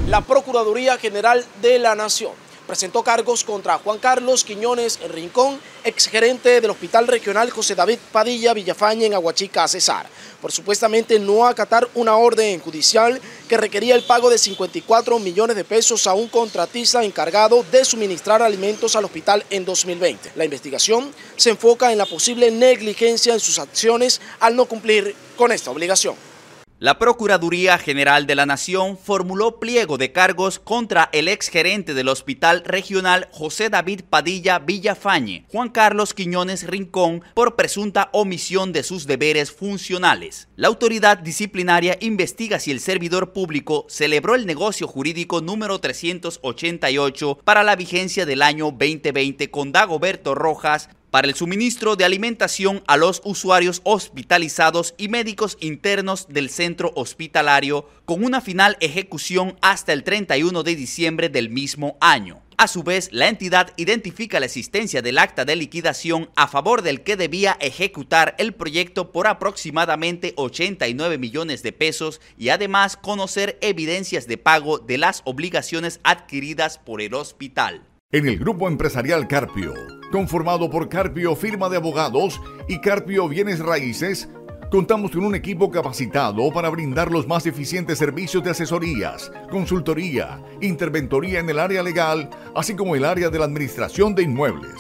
La Procuraduría General de la Nación presentó cargos contra Juan Carlos Quiñones Rincón, exgerente del Hospital Regional José David Padilla Villafañe en Aguachica, Cesar, por supuestamente no acatar una orden judicial que requería el pago de 54 millones de pesos a un contratista encargado de suministrar alimentos al hospital en 2020. La investigación se enfoca en la posible negligencia en sus acciones al no cumplir con esta obligación. La Procuraduría General de la Nación formuló pliego de cargos contra el exgerente del Hospital Regional José David Padilla Villafañe, Juan Carlos Quiñones Rincón, por presunta omisión de sus deberes funcionales. La autoridad disciplinaria investiga si el servidor público celebró el negocio jurídico número 388 para la vigencia del año 2020 con Dagoberto Rojas, para el suministro de alimentación a los usuarios hospitalizados y médicos internos del centro hospitalario, con una final ejecución hasta el 31 de diciembre del mismo año. A su vez, la entidad identifica la existencia del acta de liquidación a favor del que debía ejecutar el proyecto por aproximadamente 89 millones de pesos y además conocer evidencias de pago de las obligaciones adquiridas por el hospital. En el Grupo Empresarial Carpio, conformado por Carpio Firma de Abogados y Carpio Bienes Raíces, contamos con un equipo capacitado para brindar los más eficientes servicios de asesorías, consultoría, interventoría en el área legal, así como el área de la administración de inmuebles.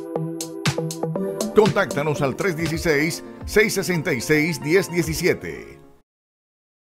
Contáctanos al 316-666-1017.